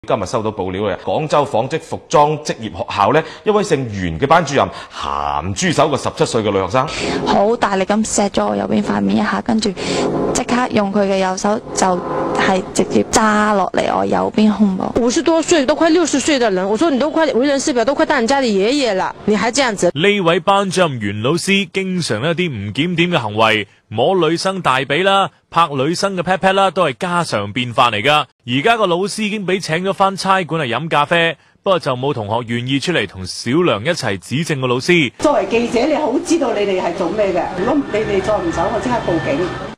今日收到報料嘅，廣州紡織服裝職業學校呢，一位姓袁嘅班主任鹹豬手個17歲嘅女學生， 好大力咁錫咗我右邊塊面一下，跟住即刻用佢嘅右手就係直接揸落嚟我右邊胸部。 50多歲都快60歲的人，我說你都快為人師表，都快當人家的爺爺了，你還這樣子？ 呢位班主任袁老師經常一啲唔檢點嘅行為，摸女生大髀啦，拍女生嘅 pat pat 啦，都係家常便飯嚟噶。而家個老師已經俾請咗翻差館嚟飲咖啡，不過就冇同學願意出嚟同小梁一齊指正個老師。 作為記者，你好知道你哋係做咩嘅，如果你哋再唔走，我即刻報警。